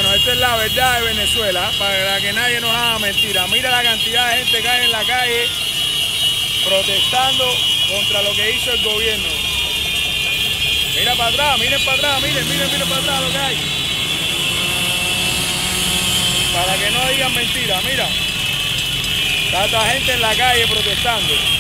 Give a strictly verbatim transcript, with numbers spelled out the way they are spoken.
Bueno, esta es la verdad de Venezuela, para que nadie nos haga mentira. Mira la cantidad de gente que hay en la calle protestando contra lo que hizo el gobierno. Mira para atrás, miren para atrás, miren, miren, miren para atrás lo que hay. Para que no digan mentira, mira. Tanta gente en la calle protestando.